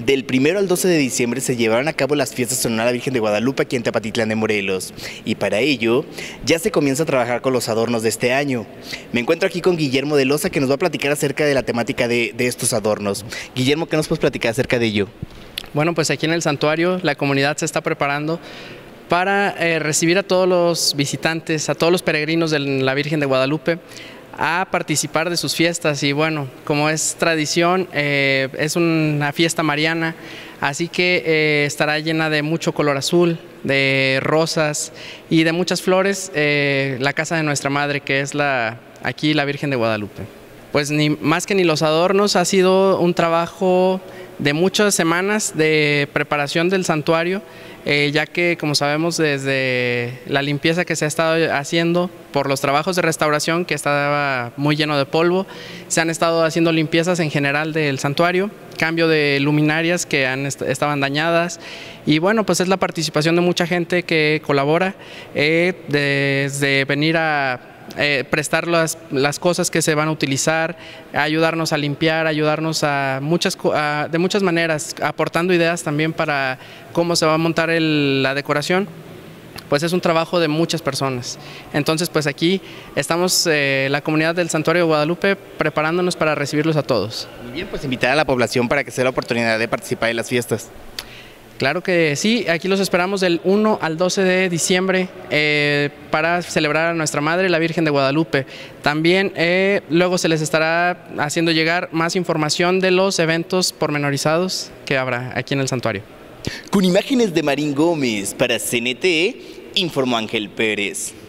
Del 1 al 12 de diciembre se llevarán a cabo las fiestas en honor a la Virgen de Guadalupe aquí en Tepatitlán de Morelos. Y para ello, ya se comienza a trabajar con los adornos de este año. Me encuentro aquí con Guillermo de Loza, que nos va a platicar acerca de la temática de estos adornos. Guillermo, ¿qué nos puedes platicar acerca de ello? Bueno, pues aquí en el santuario la comunidad se está preparando para recibir a todos los visitantes, a todos los peregrinos de la Virgen de Guadalupe, a participar de sus fiestas. Y bueno, como es tradición, es una fiesta mariana, así que estará llena de mucho color azul, de rosas y de muchas flores, la casa de nuestra madre, que es aquí la Virgen de Guadalupe. Pues ni más que ni los adornos, ha sido un trabajo de muchas semanas de preparación del santuario, ya que, como sabemos, desde la limpieza que se ha estado haciendo por los trabajos de restauración, que estaba muy lleno de polvo, se han estado haciendo limpiezas en general del santuario, cambio de luminarias que estaban dañadas, y bueno, pues es la participación de mucha gente que colabora, desde venir a prestar las cosas que se van a utilizar, ayudarnos a limpiar, ayudarnos de muchas maneras, aportando ideas también para cómo se va a montar la decoración. Pues es un trabajo de muchas personas. Entonces, pues aquí estamos, la comunidad del Santuario de Guadalupe, preparándonos para recibirlos a todos. Muy bien, pues invitar a la población para que se dé la oportunidad de participar en las fiestas. Claro que sí, aquí los esperamos del 1 al 12 de diciembre para celebrar a nuestra Madre, la Virgen de Guadalupe. También luego se les estará haciendo llegar más información de los eventos pormenorizados que habrá aquí en el santuario. Con imágenes de Marín Gómez para CNT, informó Ángel Pérez.